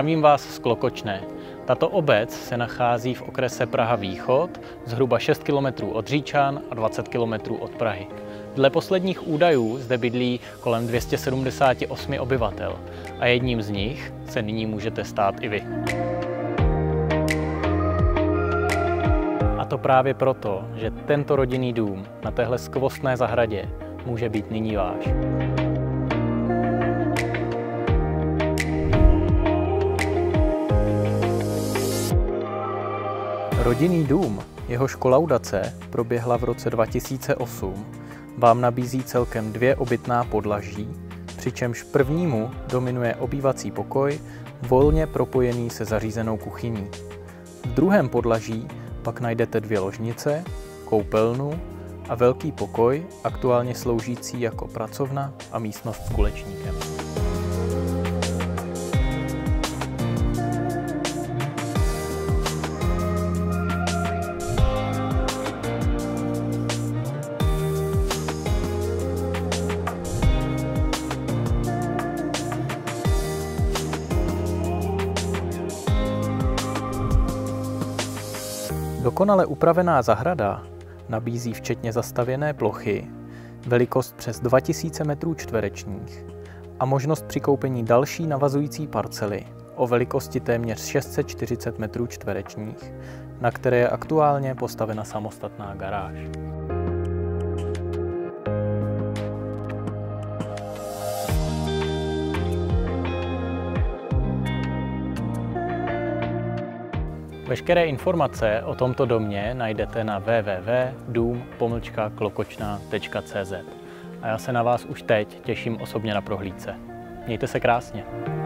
Zdravím vás z Klokočné. Tato obec se nachází v okrese Praha Východ, zhruba 6 km od Říčan a 20 km od Prahy. Dle posledních údajů zde bydlí kolem 278 obyvatel a jedním z nich se nyní můžete stát i vy. A to právě proto, že tento rodinný dům na téhle skvostné zahradě může být nyní váš. Rodinný dům, jehož kolaudace proběhla v roce 2008, vám nabízí celkem 2 obytná podlaží, přičemž prvnímu dominuje obývací pokoj, volně propojený se zařízenou kuchyní. V druhém podlaží pak najdete 2 ložnice, koupelnu a velký pokoj, aktuálně sloužící jako pracovna a místnost s kulečníkem. Dokonale upravená zahrada nabízí včetně zastavěné plochy, velikost přes 2000 m2 a možnost přikoupení další navazující parcely o velikosti téměř 640 m2, na které je aktuálně postavena samostatná garáž. Veškeré informace o tomto domě najdete na www.dum-klokočna.cz a já se na vás už teď těším osobně na prohlídce. Mějte se krásně.